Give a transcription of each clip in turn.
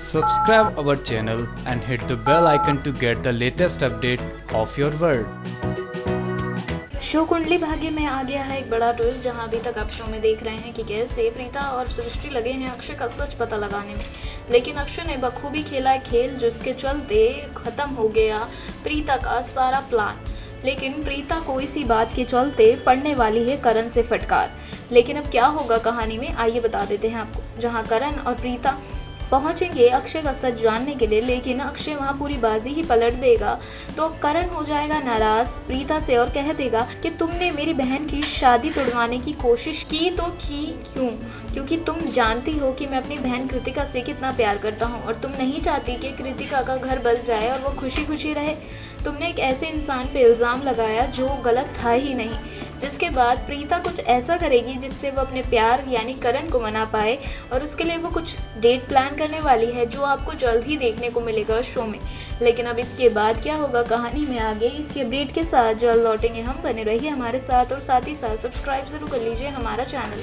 Subscribe our channel and hit the bell icon to get the latest update of your world. Show Kundali Bhagya में आ गया है एक बड़ा twist, जहां अभी तक आप शो में देख रहे हैं कि कैसे प्रीता और सृष्टि लगे हैं अक्षय का सच पता लगाने में। लेकिन अक्षय ने बखूबी खेला है खेल, जिसके चलते खत्म हो गया प्रीता का सारा प्लान। लेकिन प्रीता को इसी बात के चलते पड़ने वाली है करण से फटकार। लेकिन अब क्या होगा कहानी में, आइए बता देते हैं आपको। जहां करण और प्रीता पहुंचेंगे अक्षय का सच जानने के लिए, लेकिन अक्षय वहां पूरी बाजी ही पलट देगा तो करण हो जाएगा नाराज प्रीता से और कह देगा कि तुमने मेरी बहन की शादी तोड़वाने की कोशिश की तो की क्यों? क्योंकि तुम जानती हो कि मैं अपनी बहन कृतिका से कितना प्यार करता हूँ और तुम नहीं चाहती कि कृतिका का घर बस जाए और वो खुशी खुशी रहे। तुमने एक ऐसे इंसान पे इल्ज़ाम लगाया जो गलत था ही नहीं, जिसके बाद प्रीता कुछ ऐसा करेगी जिससे वो अपने प्यार यानी करण को मना पाए और उसके लिए वो कुछ डेट प्लान करने वाली है, जो आपको जल्द ही देखने को मिलेगा शो में। लेकिन अब इसके बाद क्या होगा कहानी में आगे, इसके अपडेट के साथ जल्द लौटेंगे हम। बने रहिए हमारे साथ और साथ ही साथ सब्सक्राइब जरूर कर लीजिए हमारा channel.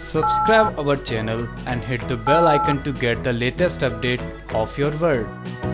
Subscribe our channel and hit the bell icon to get the latest update of your world.